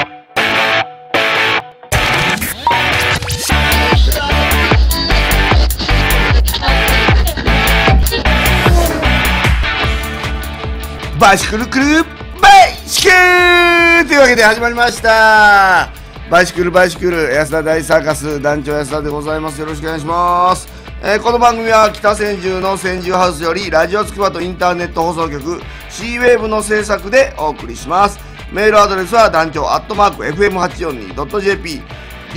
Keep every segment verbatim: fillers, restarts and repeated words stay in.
バシクルクルバイシクルというわけで始まりましたバシクルバイシクル安田大サーカス団長安田でございます。よろしくお願いします。えー、この番組は北千住の千住ハウスよりラジオつくばとインターネット放送局 C ウェーブの制作でお送りします。メールアドレスは団長アットマーク エフエムはちよんにドットジェーピー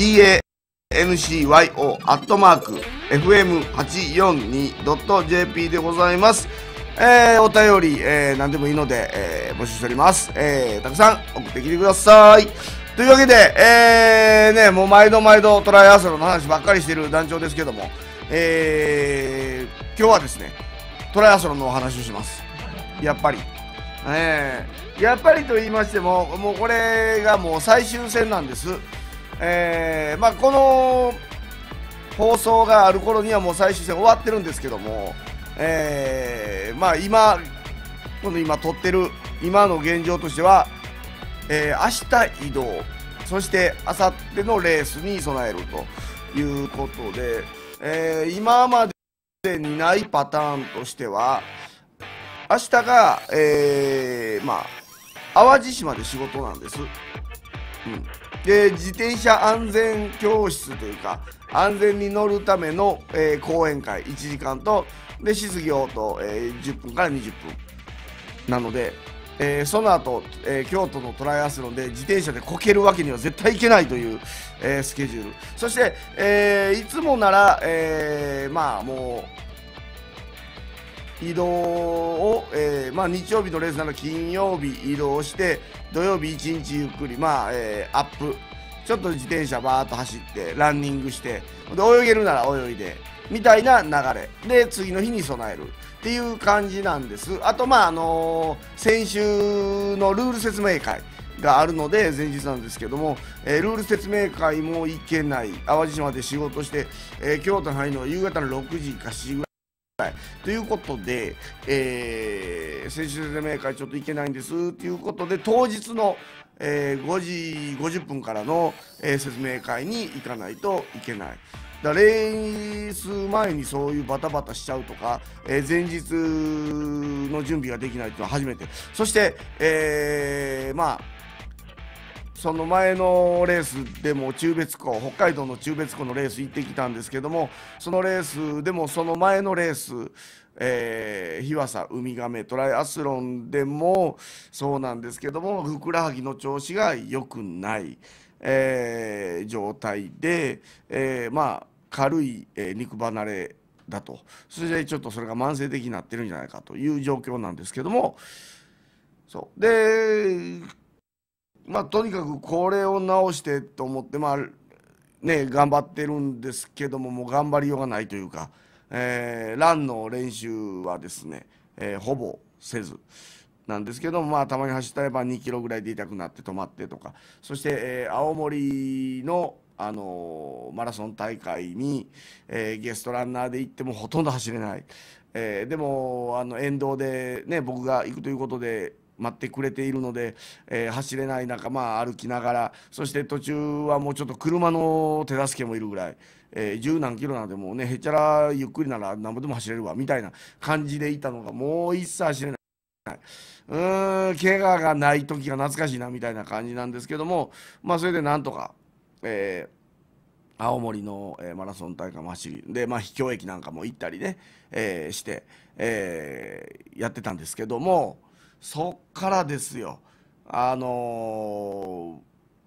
ダンアットマーク エフエムはちよんにドットジェーピー でございます。えー、お便り、えー、何でもいいので、えー、募集しております。えー、たくさん送ってきてください。というわけで、えー、ね、もう毎度毎度トライアスロンの話ばっかりしている団長ですけども、えー、今日はですね、トライアスロンのお話をします。やっぱり。えー、やっぱりと言いましても、もうこれがもう最終戦なんです。えー、まあこの放送がある頃にはもう最終戦終わってるんですけども、えー、まあ今この今撮ってる今の現状としては、えー、明日移動、そして明後日のレースに備えるということで、えー、今までにないパターンとしては明日が、えー、まあ淡路島で仕事なんです。うん、で自転車安全教室というか安全に乗るための、えー、講演会いちじかんとで質業と、えー、じゅっぷんからにじゅっぷんなので、えー、その後、えー、京都のトライアスロンで自転車でこけるわけには絶対いけないという、えー、スケジュール。そして、えー、いつもなら、えー、まあもう移動を、えーまあ、日曜日のレースなら金曜日移動して土曜日いちにちゆっくり、まあえー、アップちょっと自転車バーッと走ってランニングしてで泳げるなら泳いでみたいな流れで次の日に備えるっていう感じなんです。あとまああのー、先週のルール説明会があるので前日なんですけども、えー、ルール説明会も行けない淡路島で仕事して、えー、京都に入るのは夕方のろくじかしちじぐらいということで、えー、先週説明会ちょっと行けないんですということで当日の、えー、ごじごじゅっぷんからの、えー、説明会に行かないといけない。だレース前にそういうバタバタしちゃうとか、えー、前日の準備ができないというのは初めて。そして、えー、まあその前のレースでも中別湖北海道の中別湖のレース行ってきたんですけどもそのレースでもその前のレース、えー、日和佐ウミガメトライアスロンでもそうなんですけどもふくらはぎの調子が良くない、えー、状態で、えー、まあ軽い、えー、肉離れだとそれでちょっとそれが慢性的になってるんじゃないかという状況なんですけどもそうでまあとにかくこれを直してと思ってまあね頑張ってるんですけどももう頑張りようがないというか、えー、ランの練習はですね、えー、ほぼせずなんですけどもまあたまに走ったらばにキロぐらいで痛くなって止まってとかそして、えー、青森のあのー、マラソン大会に、えー、ゲストランナーで行ってもほとんど走れない、えー、でもあの沿道でね僕が行くということで待ってくれているので、えー、走れない中、まあ、歩きながらそして途中はもうちょっと車の手助けもいるぐらい、えー、十何キロなんでもうねへっちゃらゆっくりなら何ぼでも走れるわみたいな感じでいたのがもう一切走れない。うーん怪我がない時が懐かしいなみたいな感じなんですけどもまあそれでなんとか、えー、青森の、えー、マラソン大会も走りで、まあ、秘境駅なんかも行ったりね、えー、して、えー、やってたんですけどもそっからですよあのー、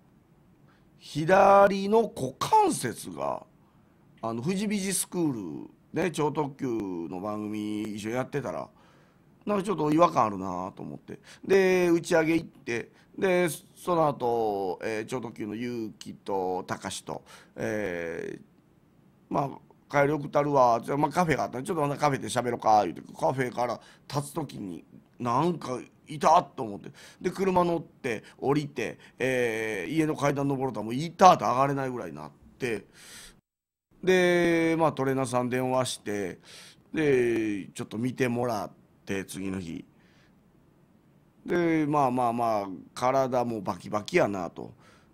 左の股関節があの富士美ジスクールね超特急の番組一緒にやってたらなんかちょっと違和感あるなと思ってで打ち上げ行ってでその後、えー、超特急の結城と高志と、えー、まあ帰り送ったるわ、まあ、カフェがあったらちょっとカフェで喋ろうか言うてカフェから立つ時になんかいたと思ってで車乗って降りて、えー、家の階段登ろうともういたって上がれないぐらいになってでまあトレーナーさん電話してでちょっと見てもらって次の日でまあまあまあ体もバキバキやなと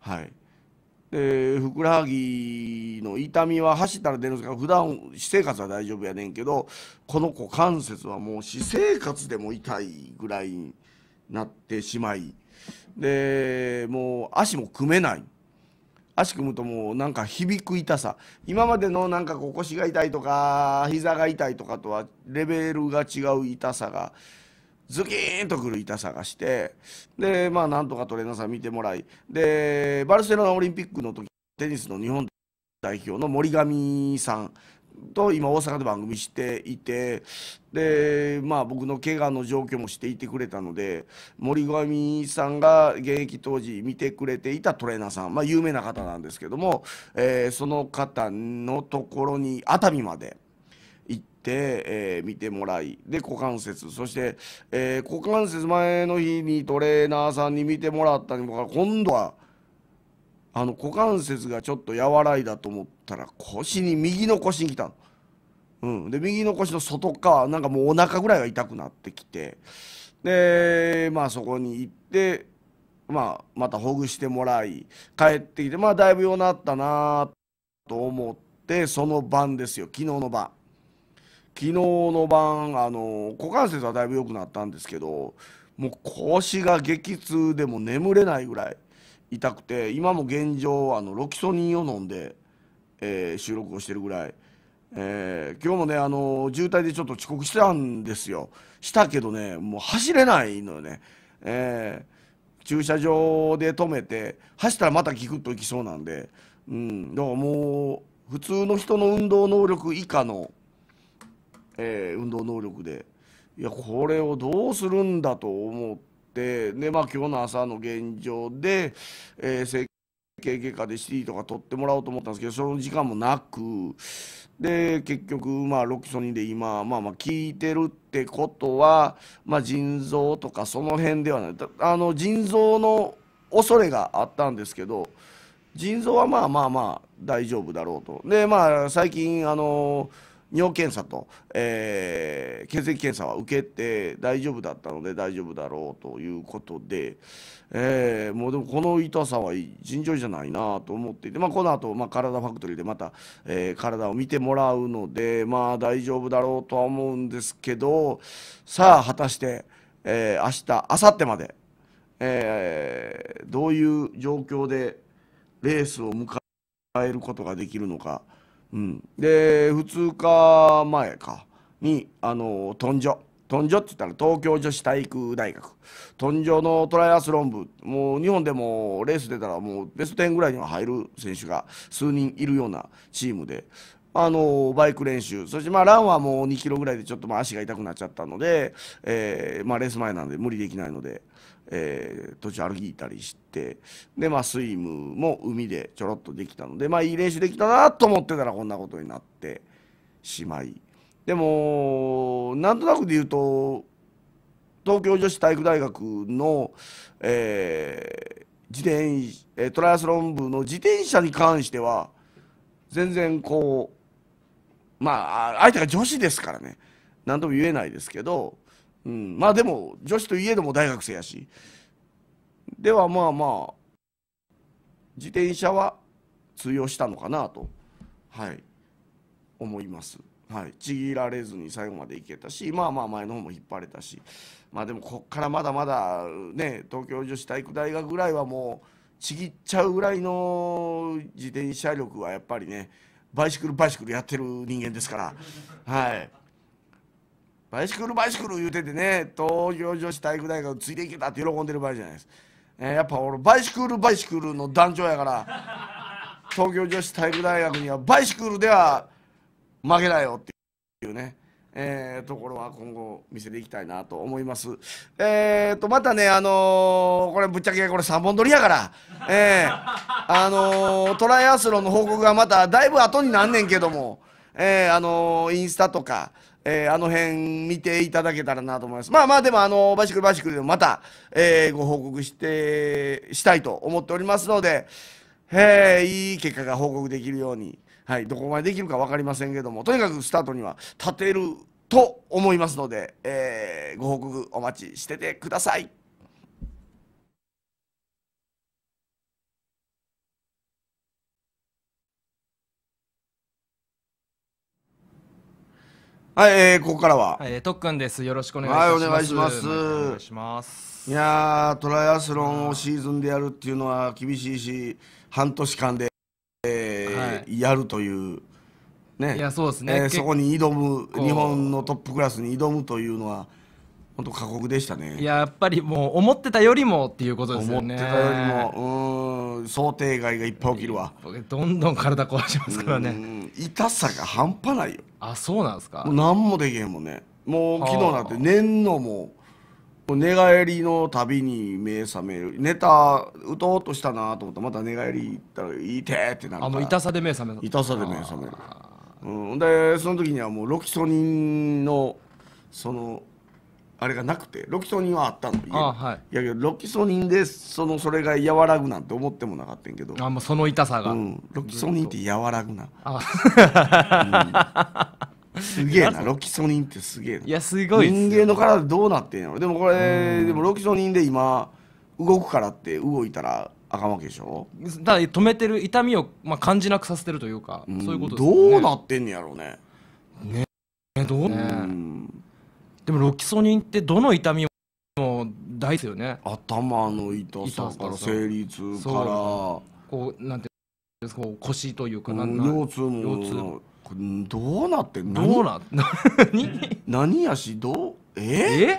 はい。でふくらはぎの痛みは走ったら出るんですが、普段私生活は大丈夫やねんけど、この股関節はもう私生活でも痛いぐらいになってしまい、でもう足も組めない。足組むともうなんか響く痛さ、今までのなんかこう腰が痛いとか膝が痛いとかとはレベルが違う痛さがズキーンとくる痛さがして、でまあなんとかトレーナーさん見てもらい、でバルセロナオリンピックの時テニスの日本代表の森上さんと今大阪で番組していて、でまあ僕の怪我の状況もしていてくれたので、森上さんが現役当時見てくれていたトレーナーさん、まあ有名な方なんですけども、えーその方のところに熱海まで行って、えー見てもらい、で股関節、そして、えー股関節前の日にトレーナーさんに見てもらったにもかかわらず、今度はあの股関節がちょっと和らいだと思ったら腰に右の腰に来たの。うん、で右の腰の外側なんかもうお腹ぐらいが痛くなってきて、でまあそこに行って、まあ、またほぐしてもらい帰ってきて、まあだいぶ良くなったなと思って、その晩ですよ、昨日の晩。昨日の晩あの股関節はだいぶ良くなったんですけど、もう腰が激痛でも眠れないぐらい痛くて、今も現状あのロキソニンを飲んで、えー収録をしてるぐらい、えー今日もねあの渋滞でちょっと遅刻したんですよ。したけどねもう走れないのよね。えー駐車場で止めて走ったらまたギクッと行きそうなんで、うん、だからもう普通の人の運動能力以下の、えー運動能力で、いやこれをどうするんだと思って、でまあ今日の朝の現状で、えー整形外科で シーティー とか取ってもらおうと思ったんですけど、その時間もなく、で結局まあロキソニンで今まあまあ効いてるってことは、まあ、腎臓とかその辺ではない、だあの腎臓の恐れがあったんですけど、腎臓はまあまあまあ大丈夫だろうと。でまあ最近あの尿検査と、えー血液検査は受けて大丈夫だったので大丈夫だろうということで、えーもうでもこの痛さは尋常じゃないなと思っていて、まあ、この後、まあ体ファクトリーでまた、えー体を見てもらうのでまあ大丈夫だろうとは思うんですけど、さあ果たして、えー明日明後日まで、えーどういう状況でレースを迎えることができるのか。うん、でふつかまえかにあのトンジョトンジョって言ったら東京女子体育大学トンジョのトライアスロン部、もう日本でもレース出たらもうベストじゅうぐらいには入る選手が数人いるようなチームで、あのバイク練習、そしてまあランはもうにキロぐらいでちょっとまあ足が痛くなっちゃったので、えーまあ、レース前なんで無理できないので、えー途中歩いたりして、でまあスイムも海でちょろっとできたので、まあいい練習できたなと思ってたらこんなことになってしまい、でもなんとなくで言うと東京女子体育大学の、えー自転えートライアスロン部の自転車に関しては全然こう、まあ相手が女子ですからね何とも言えないですけど、うん、まあでも女子といえども大学生やし、ではまあまあ自転車は通用したのかなと、はい、思います。はい、ちぎられずに最後までいけたし、まあまあ前の方も引っ張れたし、まあでもこっからまだまだね東京女子体育大学ぐらいはもうちぎっちゃうぐらいの自転車力はやっぱりね、バイシクルバイシクルやってる人間ですから、はい。バイシクルバイシクル言うててね、東京女子体育大学ついていけたって喜んでる場合じゃないです。えーやっぱ俺バイシクルバイシクルの団長やから、東京女子体育大学にはバイシクルでは負けないよっていうね、えーところは今後見せていきたいなと思います。えーとまたね、あのーこれぶっちゃけこれさんぼん撮りやから、えーあのートライアスロンの報告がまただいぶ後になんねんけども、えーあのーインスタとか、えーあの辺見ていただけたらなと思います。まあまあでもあのバイシクルバイシクルでもまた、えーご報告してしたいと思っておりますので、えーいい結果が報告できるように、はい、どこまでできるか分かりませんけども、とにかくスタートには立てると思いますので、えーご報告お待ちしててください。 はい、えー、ここからは、 はい、特訓です。よろしくお願いいたします。 はい、お願いします。 お願いします。 いやー、トライアスロンをシーズンでやるっていうのは厳しいし、半年間で、えーはい、 やるというね、 いや、そうですね。 えーそこに挑む、 構日本のトップクラスに挑むというのは本当過酷でしたね。 いや、やっぱりもう思ってたよりもっていうことですよね。 思ってたよりもうーん想定外がいっぱい起きるわ。 どんどん体壊しますからうね。 ん痛さが半端ないよ。 あ、そうなんですか。 もう何もできへんもんね。もうはあ昨日なんて寝んのももう寝返りのたびに目覚める。寝た打とうとしたなと思ったらまた寝返り行ったらいてーってなるから。 あ、もう痛さで目覚め痛さで目覚める。うん、でその時にはもうロキソニンのそのあれがなくて、ロキソニンはあったの家に。 あ、はい。 いやけどロキソニンでそのそれが和らぐなんて思ってもなかったんやけど、 あ、もうその痛さが。 うん、ロキソニンって和らぐな。 あ、 すげえな、ロキソニンってすげえな。 いや、すごいっすよ。 人間の体どうなってんやろ。でもこれでもロキソニンで今動くからって動いたらあかんわけでしょ。 ただ止めてる痛みを、まあ、感じなくさせてるというか、 うんそういうことですよね。 どうなってんねやろうね。 えどううね。 んでもロキソニンってどの痛みも大ですよね。 頭の痛さから痛さ生理痛からこうなんていうんですか、こう腰というか、なうんな腰痛も腰痛これどうなってんどうな何何やしどうええ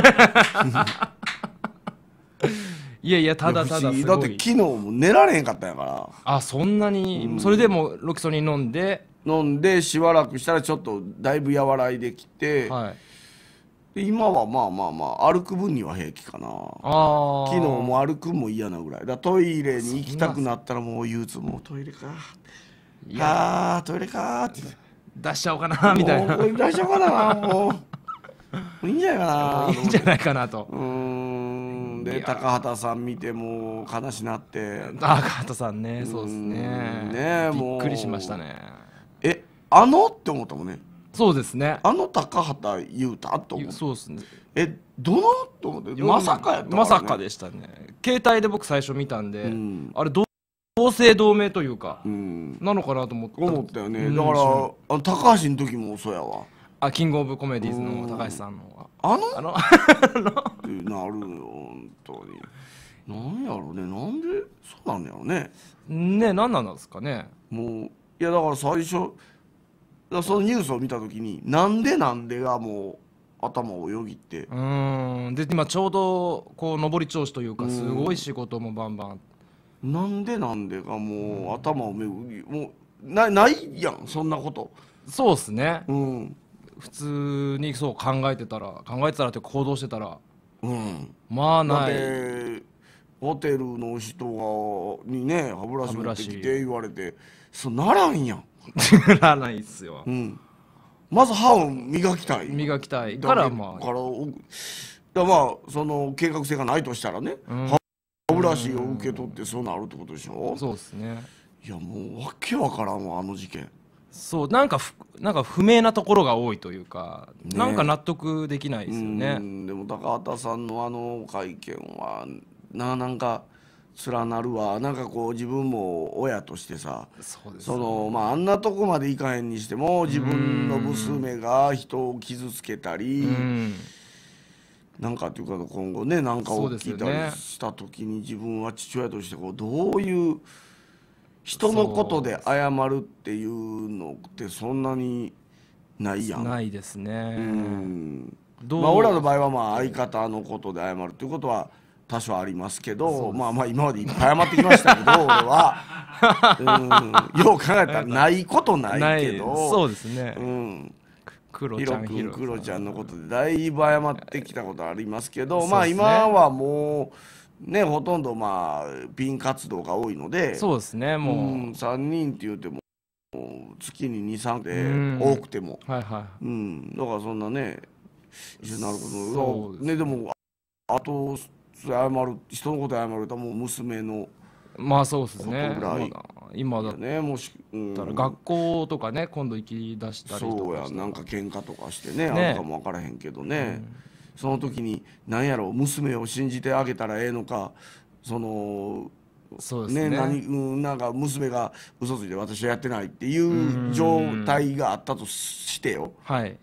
いやいや、ただただすごい。 だって昨日も寝られへんかったんやからあ、そんなに、 うんそれでもロキソニン飲んで、 飲んでしばらくしたらちょっとだいぶ和らいできて、 はい。 で今はまあまあまあ歩く分には平気かな。 ああ。 昨日も歩くんも嫌なぐらいだ。トイレに行きたくなったらもう憂鬱、もうトイレかいやあートイレかーって出しちゃおうかなみたいな。 もうこれ出しちゃおうかなもうもういいんじゃないかな。 いいんじゃないかなと。 うーんで高畑さん見てもう悲しなって、 あ、カートさんね、そうですうんね。 ねえびもうっくりしましたね。 えあのって思ったもんね。 そうですね。 あの高畑裕太と思って、 そうですね。 えどのと思ってまさかやったからね。 まさかでしたね。携帯で僕最初見たんで、 うんあれ同同姓同名というか、 うんなのかなと思った。 思ったよね。 うんだからあの高橋の時もそうやわ。 あ、キングオブコメディーズの高橋さんのはあのあのってなるよ本当に。なんやろうね、なんでそうなんやろうね。 ね、何なんですかね。 もういやだから最初だからそのニュースを見た時になんでなんでがもう頭をよぎって、 うーん。で今ちょうどこう上り調子というか、 うんすごい仕事もバンバン。 なんでなんでがもう頭をめぐりもうなないやんそんなこと。 そうですね。 うん普通にそう考えてたら考えてたらって行動してたら、 うんまあだっない。 てホテルの人がにね歯ブラシ持ってきて言われてそうならんやん。 ならないっすよ。 うんまず歯を磨きたい磨きたいから、まあからおだからまあその計画性がないとしたらね、 うん歯ブラシを受け取ってそうなるってことでしょ。 そうですね。 いやもうわけわからんわあの事件。 そうなんかふなんか不明なところが多いというか、 ねなんか納得できないですようね。 んでも高畑さんのあの会見はななんか連なるわ。なんかこう自分も親としてさそうですそのまああんなとこまでいかへんにしても自分の娘が人を傷つけたり、 うんなんかっていうか今後ねなんかそうで起きたすよねりした時に自分は父親としてこうどういう人のことで謝るっていうのってそんなにないやん。 ないですね。 うんどうまあ俺らの場合はまあ相方のことで謝るっていうことは多少ありますけど、まあまあ今までいっぱい謝ってきましたけど俺はうんよう考えたらないことないけどないそうですね。 うんクロヒロちゃんヒロ君クロちゃんのことでだいぶ謝ってきたことありますけど、まあそうですね今はもうねほとんどまあピン活動が多いのでそうですね。もう、 うんさんにんって言うても月ににさんでうん多くてもはいはうんだからそんなね一緒になることそうですね。でもあと謝る人のこと謝るともう娘のい。まあそうですね。 ことぐらいまだ今だっねもし、うん、 たら学校とかね、今度行き出したりとかそうやしたらなんか喧嘩とかしてねねあるかも分からへんけどね、その時に何やろう娘を信じてあげたらええのかそのそうですね。 ね何、うん、なんか娘が嘘ついて私はやってないっていう状態があったとしてよ。 はい。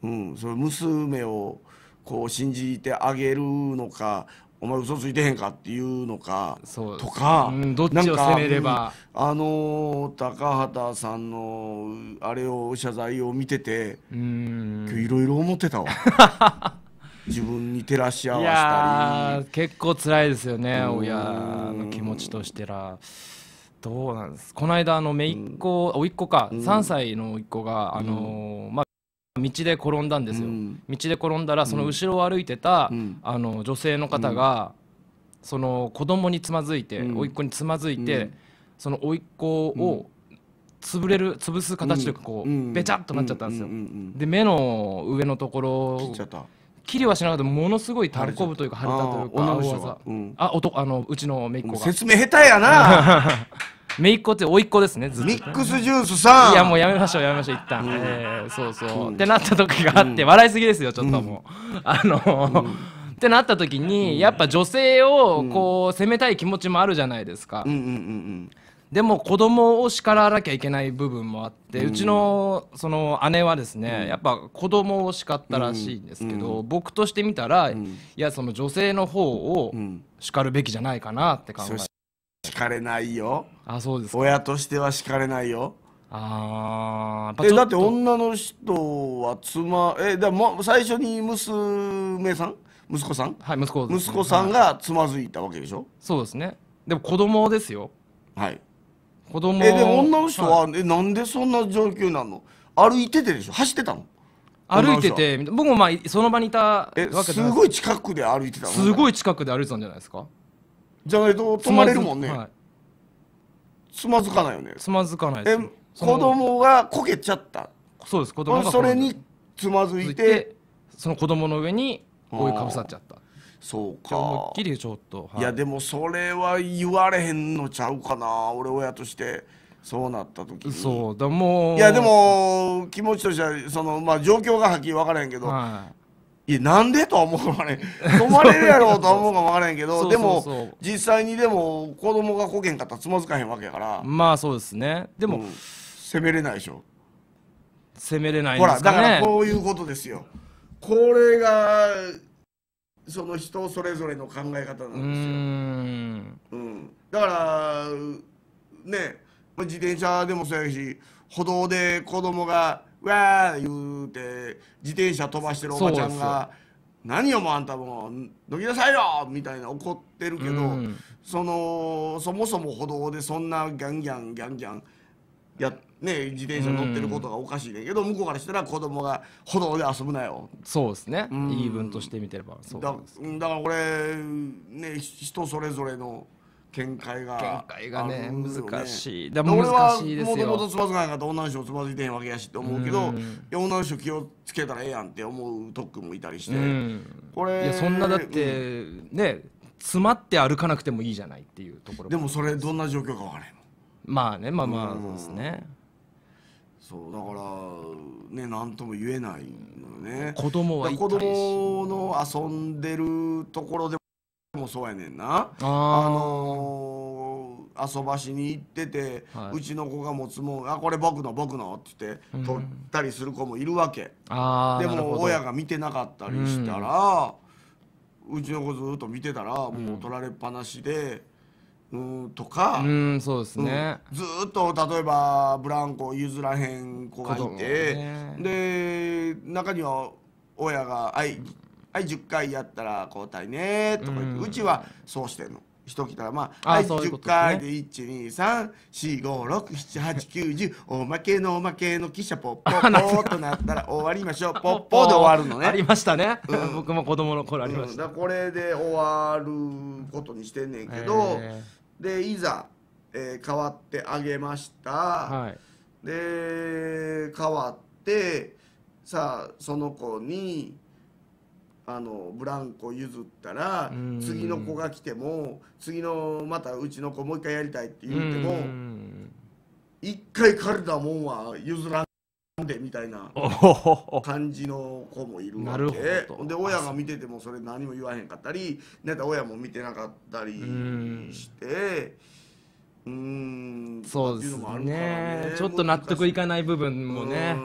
うん、それ娘をこう信じてあげるのか、お前嘘ついてへんかっていうのかそうとか、 うん、どっちなんかを責めれば、 うん、あの高畑さんのあれを謝罪を見てて、 うーん今日いろいろ思ってたわ自分に照らし合いわせたやーり。 結構辛いですよね、 うん親の気持ちとしてら。どうなんです、この間あの姪っ子、甥っ子か、 うんさんさいの甥っ子が、あのーまあ道で転んだんですよ、 うん、 道で転んだらその後ろを歩いてた、 うん、 あの女性の方が、その子供につまずいて、 うん甥っ子につまずいて、 うん、 その甥っ子を潰れる潰す形というかこう、 うんベチャッとなっちゃったんですよ、 うんうんうんで目の上のところ切っちゃった。 切りはしなかったものすごいたるこぶというか腫れたというか、 あー女の人が青あざ、 うんあ男あのうちの姪っ子が、 説明下手やな姪っ子って甥っ子ですね、ずっとミックスジュースさん。 いやもうやめましょうやめましょう一旦、えーそうそう、ってなった時があって、笑いすぎですよちょっともう、あのってなった時に、やっぱ女性をこう責めたい気持ちもあるじゃないですか、 うんうんうんでも子供を叱らなきゃいけない部分もあって、うちのその姉はですね、やっぱ子供を叱ったらしいんですけど、僕としてみたら、いやその女性の方を叱るべきじゃないかなって考えうん。叱れないよ。 あ、そうですか。 親としては叱れないよ。 あー、 えだってやっぱちょっと女の人は妻えだもう最初に娘さん息子さんはい、息子ですね、 息子さんはいがつまずいたわけでしょ。 そうですね。でも子供ですよ、 はい。 子供。 えでも女の人は、 いえなんでそんな状況になるの。歩いててでしょ、走ってたの。 歩いてて、僕もまあその場にいたわけえじゃないですすごい近くで歩いてたの。 すごいい近くで歩いてたんじゃないですか。 じゃないと止まれるもんね、 はい、 つまずかないよね。 つまずかないですえよ。 子供がこけちゃった。 そうです、子供がそれにつまずいて、 その子供の上に覆いかぶさっちゃった。 そうじゃあ思か。 いっきりちょっと、はいいやでもそれは言われへんのちゃうかな、俺親としてそうなった時に。 そうだもういやでも気持ちとしてはそのまあ状況がはっきり分からへんけど、 はいやなんでとは思うかもね止まれるやろうとは思うかも分からへんけど、でもそうそうそう実際にでも子供がこけんかったらつまずかへんわけやから、 まあそうですね。でも、 うん責めれないでしょ。 責めれないんほらですかね。 だからこういうことですよ。これがその人それぞれの考え方なんですよ。 うーんうん、だからね自転車でもそうやし、歩道で子供がわー言うて自転車飛ばしてるおばちゃんが「何よもうあんたもうどきなさいよ!」みたいな怒ってるけど、 うんそのそもそも歩道でそんなギャンギャンギャンギャンやね自転車乗ってることがおかしいねんけど、向こうからしたら子供が歩道で遊ぶなよ。 そうですね、 ん言い分としてみてればそうだです。 だからこれね人それぞれの見解が見解がねあるよ難しいだだから俺は難しいですよもともとつまずかないから女の人つまずいてへんわけやしって思うけど、 うんいや女の人気をつけたらええやんって思う特訓もいたりして、 うんこれいやそんなだっうて、ね詰まって歩かなくてもいいじゃないっていうところでもそれどんな状況か分からへんの。 まあねまあまあうんそうですね。 そうだからね何とも言えないのよね。 子供はだから子痛いし供の遊んでるところでもそうやねんな。ああのー遊ばしに行ってて、 はいうちの子が持つもん「あこれ僕の僕の」って言ってうん取ったりする子もいるわけ。であーなるほども親が見てなかったりしたら、うちの子ずっと見てたらもう取られっぱなしで、うんとか、 うんそうですね、 うんずーっと例えばブランコ譲らへん子がい子供て、 ねで中には親が「はい、はい、じゅっかいやったら交代ね」とか言って、 うんうちはそうしてんの。人来たらまあ「 あはい10 そういうことですね回でいちにさんしごろくしちはちきゅうじゅうおまけのおまけの汽車ポッポッポーとなったら終わりましょう」ポッポーで終わるのね。 ありましたね、 うん僕も子供の頃ありまうん、 した、 だからこれで終わることにしてんねんけど、 えでいざ、えー変わってあげました、 ーはいで変わってさあその子にあのブランコ譲ったらうん次の子が来ても次のまたうちの子もう一回やりたいって言ってうもん一回借りたもんは譲らんでみたいなおほほほ感じの子もいるわなるほけどで親が見ててもそれ何も言わへんかったりなんか親も見てなかったりしてうーんそうですっていうのもあるからねちょっと納得いかない部分もねうー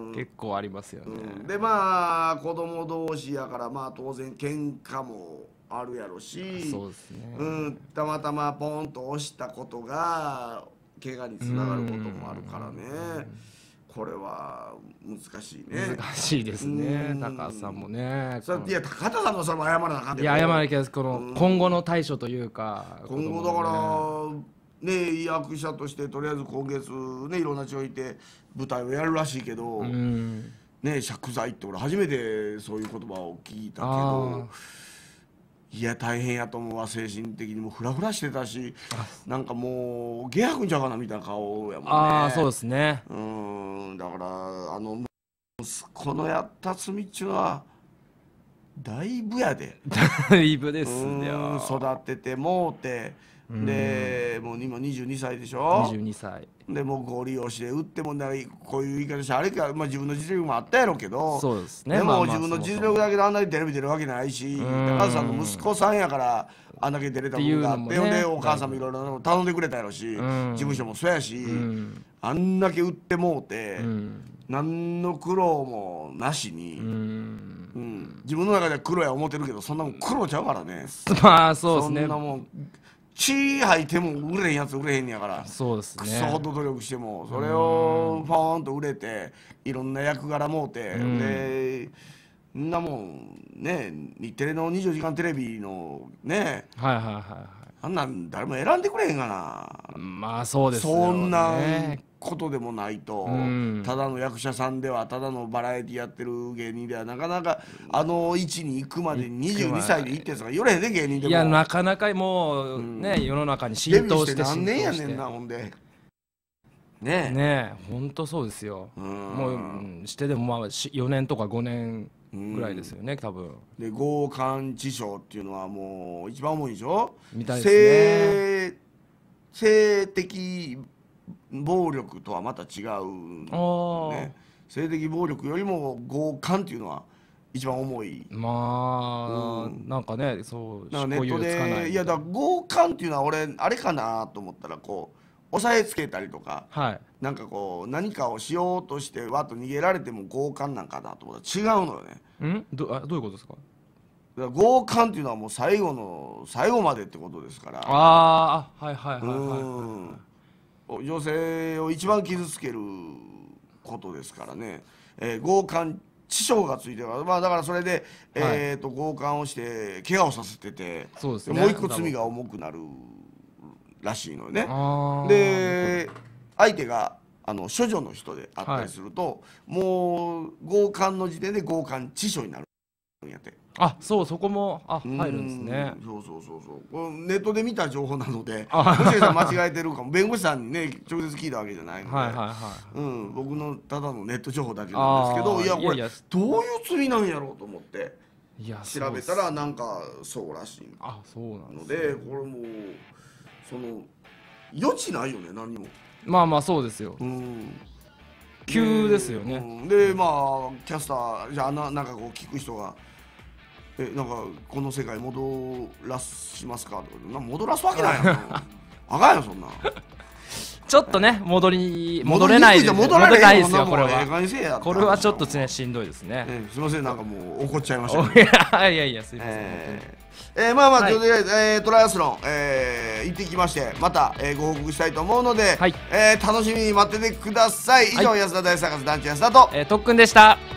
結構ありますよね、 うん、でまあ子供同士やからまあ当然喧嘩もあるやろし、 そうですね、 うん、たまたまポンと押したことが怪我につながることもあるからね、これは難しいね。 難しいですね、高橋さんもね。 それいや高畑さんのそれも謝らなあかんで。 いや謝らなきゃこの今後の対処というか、 今後だからね役者としてとりあえず今月ねいろんな地方行って舞台をやるらしいけど、ね借財って俺初めてそういう言葉を聞いたけど。いや大変やと思うわ、精神的にもフラフラしてたし、なんかもう下白んちゃうかなみたいな顔やもんね。 ああそうですね。 うんだからあの息子のやった罪っちゅうのはだいぶやで。 だいぶですよ。 育ててもうてでもう今にじゅうにさいでしょ。 にじゅうにさいでもうご利用しで打ってもなこういう言い方してあれか、まあ、自分の実力もあったやろうけど、 そうですね、 でも自分の実力だけであんなにテレビ出るわけないし、高橋さんの息子さんやからあんだけ出れたもんがあって、でお母さんもいろいろ頼んでくれたやろし、事務所もそうやし、あんだけ打ってもうて何の苦労もなしに、うん、自分の中では苦労や思ってるけどそんなもん苦労ちゃうからね。 まあそうですね。 そんなもん血吐いても売れへんやつ売れへんやから、 そうですね、 クソほど努力してもそれをフォーンと売れていろんな役柄もうて、でそんなもんね日テレのにじゅうよじかんテレビのね、 はいはいはいはい、 あんなん誰も選んでくれへんがな。 まあそうですよね。 そんなことでもないと、ただの役者さんではただのバラエティやってる芸人ではなかなかあの位置に行くまでににじゅうにさいで行ってやつがよれへんで芸人でも。 いやなかなかもうね、うん、世の中に浸透して何年やねんなほんで。ねえねえほんとそうですよ。もう、うん、してでもまあよねんとかごねんぐらいですよね、多分。 で強姦致傷っていうのはもう一番重いでしょ。 みたいですね。 性的暴力とはまた違う、ね、性的暴力よりも強姦っていうのは一番重い。 まあ、うん、なんかねそうなんかネットでいやだから強姦っていうのは俺あれかなと思ったらこう押さえつけたりとか、はい、なんかこう何かをしようとしてわっと逃げられても強姦なんかなと思ったら違うのよね。 ん ど, あどういうことですか。 だから強姦っていうのはもう最後の最後までってことですから。 ああはいはいはいはい、 女性を一番傷つけることですからね、えー、強姦致傷がついてるから、まあ、だからそれで、はい、えー、と強姦をして怪我をさせてて、そうですね、もう一個罪が重くなるらしいのよね。で相手があの処女の人であったりすると、はい、もう強姦の時点で強姦致傷になるんやって。 あそうそこもあ入るんですね。 そうそうそうそうネットで見た情報なのでもしかしたら間違えてるかも。弁護士さんにね直接聞いたわけじゃないので、はいはいはい、うん、僕のただのネット情報だけなんですけど、いやこれいやいやどういう罪なんやろうと思っていや調べたらなんかそうらしい。 あそうなんので、ね、これもその余地ないよね何にも。 まあまあそうですよ、うん、急ですよね、うん、 でまあキャスターじゃあななんかこう聞く人がえなんかこの世界戻らしますかとかな戻らすわけないやんあかんよそんなちょっとね戻り戻れないです戻れないですよこれはこれはちょっとねしんどいですね、 えー、すいませんなんかもう怒っちゃいましたけどいやいやすいません、えーえー、まあまあ、はい、とりあえず、えー、トライアスロン、えー、行ってきましてまた、えー、ご報告したいと思うので、はい、えー、楽しみに待っててください。以上、はい、安田大サーカス団地安田と、 えー、特訓でした。